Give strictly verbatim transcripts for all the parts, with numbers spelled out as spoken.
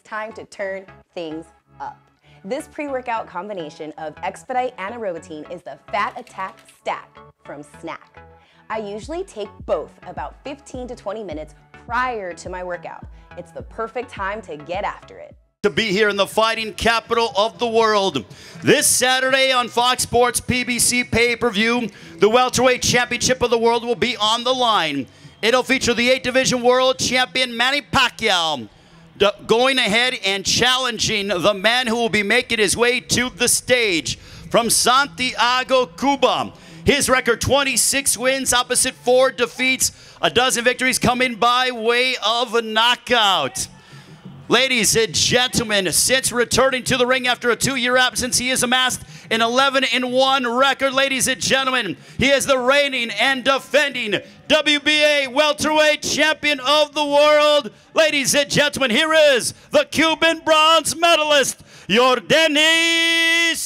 time to turn things up. This pre-workout combination of Expedite and Aerobatine is the Fat Attack Stack from Snack. I usually take both about fifteen to twenty minutes prior to my workout. It's the perfect time to get after it. To be here in the fighting capital of the world. This Saturday on Fox Sports P B C pay-per-view, the welterweight championship of the world will be on the line. It'll feature the eight division world champion Manny Pacquiao going ahead and challenging the man who will be making his way to the stage from Santiago, Cuba. His record, twenty-six wins, opposite four defeats, a dozen victories coming by way of a knockout. Ladies and gentlemen, since returning to the ring after a two-year absence, he has amassed an eleven and one record. Ladies and gentlemen, he is the reigning and defending W B A welterweight champion of the world. Ladies and gentlemen, here is the Cuban bronze medalist, Yordenis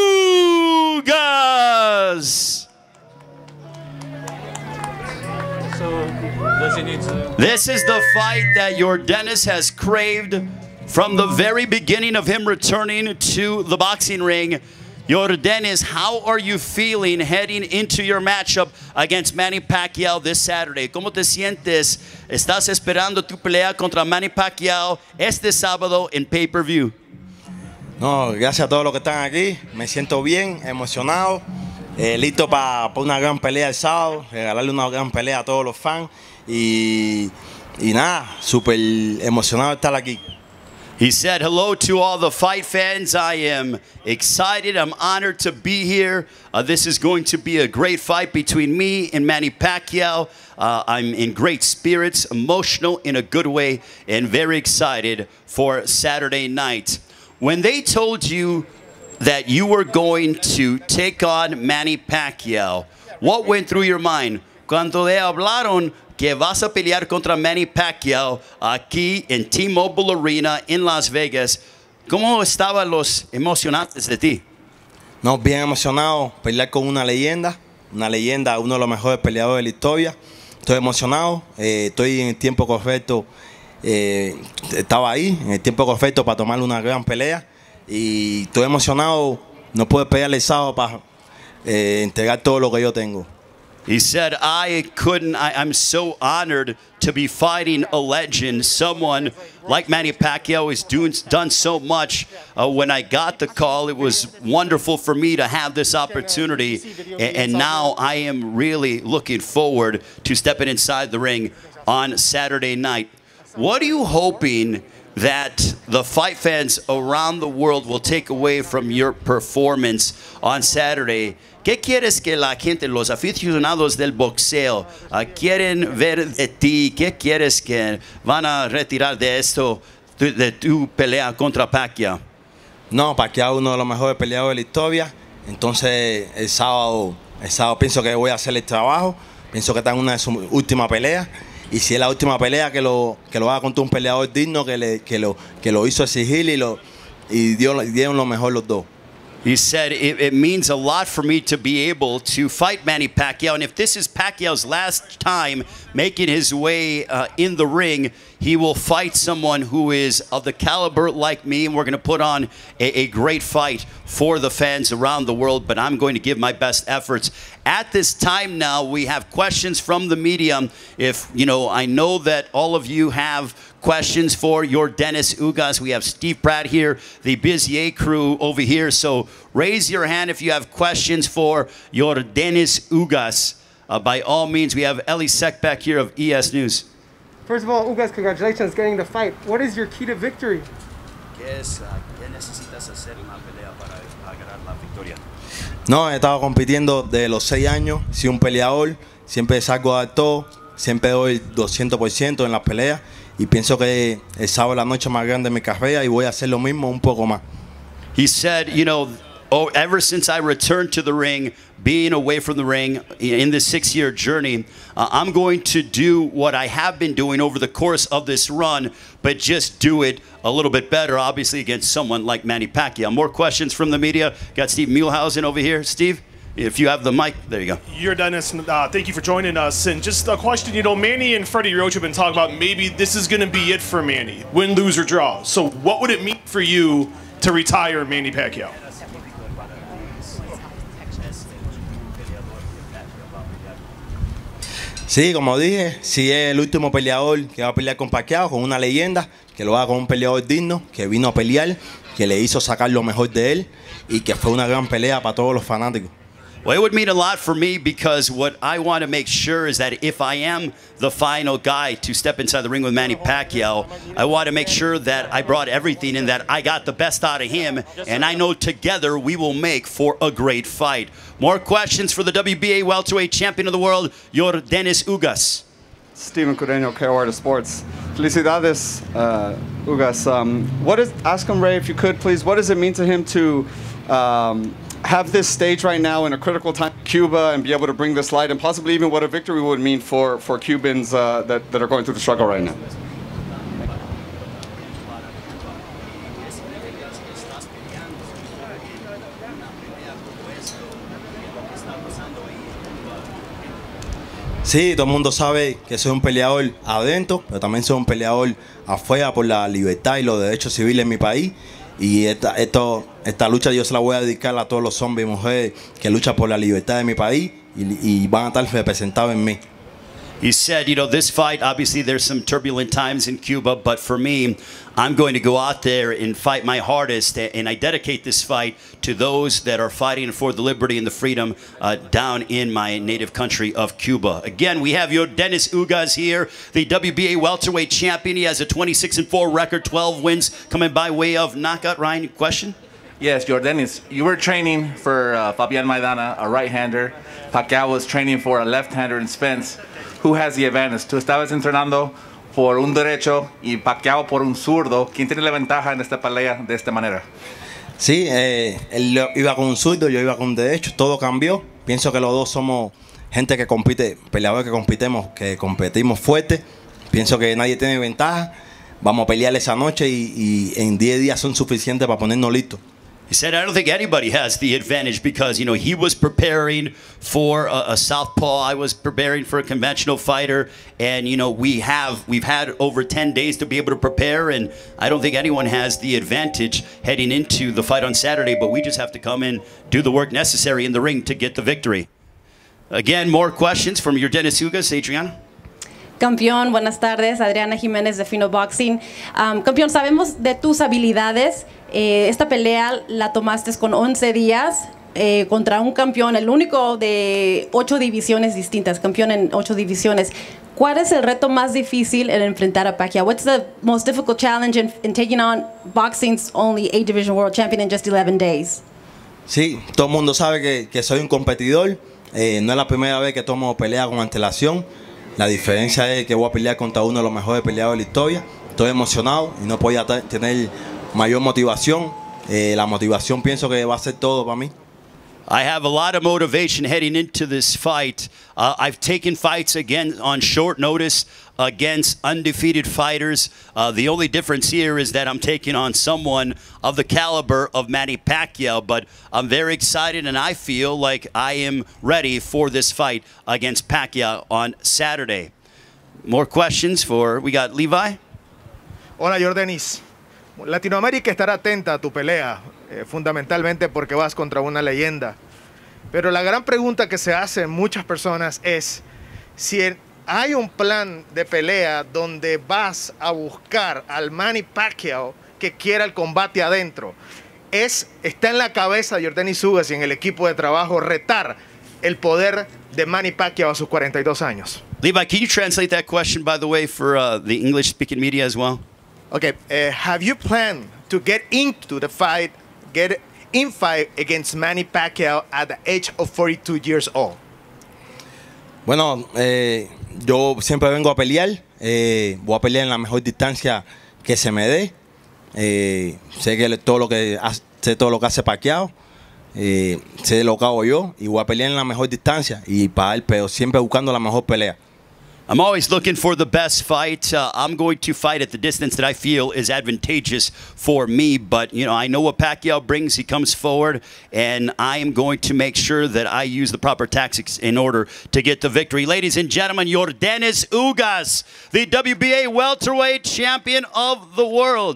Ugas. So, does he need to... This is the fight that Yordenis has craved from the very beginning of him returning to the boxing ring. Yordenis, how are you feeling heading into your matchup against Manny Pacquiao this Saturday? ¿Cómo te sientes? ¿Estás esperando tu pelea contra Manny Pacquiao este sábado en pay-per-view? No, gracias a todos los que están aquí. Me siento bien, emocionado, eh, listo para pa una gran pelea el sábado, regalarle una gran pelea a todos los fans y, y nada, súper emocionado de estar aquí. He said hello to all the fight fans. I am excited. I'm honored to be here. Uh, this is going to be a great fight between me and Manny Pacquiao. Uh, I'm in great spirits, emotional in a good way, and very excited for Saturday night. When they told you that you were going to take on Manny Pacquiao, what went through your mind? Cuando le hablaron que vas a pelear contra Manny Pacquiao aquí en T-Mobile Arena en Las Vegas, ¿cómo estaban los emocionantes de ti? No, bien emocionado, pelear con una leyenda, una leyenda, uno de los mejores peleadores de la historia. Estoy emocionado, eh, estoy en el tiempo correcto, eh, estaba ahí, en el tiempo correcto para tomar una gran pelea y estoy emocionado, no puedo pelear el sábado para eh, entregar todo lo que yo tengo. He said, I couldn't, I, I'm so honored to be fighting a legend, someone like Manny Pacquiao has doing, done so much. Uh, when I got the call, it was wonderful for me to have this opportunity, and, and now I am really looking forward to stepping inside the ring on Saturday night. What are you hoping that the fight fans around the world will take away from your performance on Saturday? ¿Qué quieres que la gente, los aficionados del boxeo, uh, quieren ver de ti? ¿Qué quieres que van a retirar de esto, de, de tu pelea contra Pacquiao? No, Pacquiao es uno de los mejores peleadores de la historia. Entonces, el sábado, el sábado pienso que voy a hacer el trabajo. Pienso que está en una de sus últimas peleas. Y si es la última pelea, que lo, que lo haga contra un peleador digno, que, le, que, lo, que lo hizo exigir y, lo, y dio, dieron lo mejor los dos. He said, it, it means a lot for me to be able to fight Manny Pacquiao. And if this is Pacquiao's last time making his way uh, in the ring, he will fight someone who is of the caliber like me. And we're going to put on a, a great fight for the fans around the world. But I'm going to give my best efforts. At this time now, we have questions from the media. If, you know, I know that all of you have questions for Yordenis Ugas. We have Steve Pratt here, the Bizier crew over here. So raise your hand if you have questions for Yordenis Ugas. Uh, by all means, we have Ellie Seckbeck here of E S News. First of all, Ugas, congratulations getting the fight. What is your key to victory? ¿Qué es, uh, ¿qué necesitas hacer en la pelea para ganar la victoria? No, he estado compitiendo de los seis años, soy un peleador, siempre salgo a dar todo, siempre doy doscientos por ciento en las peleas y pienso que el sábado es la noche más grande de mi carrera y voy a hacer lo mismo, un poco más. He said, you know, oh, ever since I returned to the ring, being away from the ring in this six-year journey, uh, I'm going to do what I have been doing over the course of this run, but just do it a little bit better, obviously, against someone like Manny Pacquiao. More questions from the media. Got Steve Muehlhausen over here. Steve? if you have the mic, there you go. Yordenis, uh, thank you for joining us. And just a question, you know, Manny and Freddie Roach have been talking about maybe this is going to be it for Manny, win, lose, or draw. So what would it mean for you to retire Manny Pacquiao? Sí, como dije, si es el último peleador que va a pelear con Pacquiao, con una leyenda, que lo haga con un peleador digno, que vino a pelear, que le hizo sacar lo mejor de él y que fue una gran pelea para todos los fanáticos. Well, it would mean a lot for me because what I want to make sure is that if I am the final guy to step inside the ring with Manny Pacquiao, I want to make sure that I brought everything and that I got the best out of him, and I know together we will make for a great fight. More questions for the W B A welterweight champion of the world, Yordenis Ugas. Steven Cureño, K O R Sports. Felicidades, uh, Ugas. Um, what is, ask him, Ray, if you could, please, what does it mean to him to um, have this stage right now in a critical time in Cuba and be able to bring this light, and possibly even what a victory would mean for, for Cubans uh, that, that are going through the struggle right now? Sí, todo el mundo sabe que soy un peleador adentro, pero también soy un peleador afuera por la libertad y los derechos civiles en mi país. Y esta, esto, esta lucha yo se la voy a dedicar a todos los hombres y mujeres que luchan por la libertad de mi país y, y van a estar representados en mí. He said, you know, this fight, obviously there's some turbulent times in Cuba, but for me, I'm going to go out there and fight my hardest, and I dedicate this fight to those that are fighting for the liberty and the freedom uh, down in my native country of Cuba. Again, we have Yordenis Ugas here, the W B A welterweight champion. He has a twenty-six and four record, twelve wins coming by way of knockout. Ryan, question? Yes, Yordenis, you were training for uh, Fabian Maidana, a right-hander. Pacquiao was training for a left-hander in Spence. Who has the advantage? Tú estabas entrenando por un derecho y Pacquiao por un zurdo. ¿Quién tiene la ventaja en esta pelea de esta manera? Sí, eh, él iba con un zurdo, yo iba con un derecho. Todo cambió. Pienso que los dos somos gente que compite, peleadores que compitemos, que competimos fuerte. Pienso que nadie tiene ventaja. Vamos a pelear esa noche y, y en diez días son suficientes para ponernos listos. He said, I don't think anybody has the advantage because, you know, he was preparing for a, a southpaw. I was preparing for a conventional fighter. And, you know, we have, we've had over ten days to be able to prepare. And I don't think anyone has the advantage heading into the fight on Saturday. But we just have to come in, do the work necessary in the ring to get the victory. Again, more questions from Yordenis Ugas. Adriana? Campeón, buenas tardes. Adriana Jiménez de Fino Boxing. Um, campeón, sabemos de tus habilidades. Eh, esta pelea la tomaste con once días eh, contra un campeón, el único de ocho divisiones distintas, campeón en ocho divisiones. ¿Cuál es el reto más difícil en enfrentar a Pacquiao? What's the most difficult challenge in, in taking on boxing's only eight division world champion in just eleven days? Sí, todo el mundo sabe que, que soy un competidor. Eh, no es la primera vez que tomo pelea con antelación. La diferencia es que voy a pelear contra uno de los mejores peleadores de la historia. Estoy emocionado y no podía tener mayor motivación. Eh, la motivación pienso que va a ser todo para mí. I have a lot of motivation heading into this fight. Uh, I've taken fights again on short notice against undefeated fighters. Uh, the only difference here is that I'm taking on someone of the caliber of Manny Pacquiao, but I'm very excited and I feel like I am ready for this fight against Pacquiao on Saturday. More questions for, we got Levi? Hola, Yordenis. Latinoamérica estará atenta a tu pelea, eh, fundamentalmente porque vas contra una leyenda. Pero la gran pregunta que se hacen muchas personas es si hay un plan de pelea donde vas a buscar al Manny Pacquiao que quiera el combate adentro. Es, está en la cabeza de Yordenis Ugas y en el equipo de trabajo retar el poder de Manny Pacquiao a sus cuarenta y dos años. Levi, can you translate that question, by the way, for uh, the English-speaking media as well? Okay, uh, have you planned to get into the fight, get in fight against Manny Pacquiao at the age of forty-two years old? Bueno, eh, yo siempre vengo a pelear. Eh, voy a pelear en la mejor distancia que se me dé. Eh, sé que todo lo que hace, sé todo lo que hace Pacquiao. Eh, sé lo que hago yo y voy a pelear en la mejor distancia y para él, pero siempre buscando la mejor pelea. I'm always looking for the best fight. Uh, I'm going to fight at the distance that I feel is advantageous for me. But, you know, I know what Pacquiao brings. He comes forward, and I am going to make sure that I use the proper tactics in order to get the victory. Ladies and gentlemen, Yordenis Ugas, the W B A welterweight champion of the world.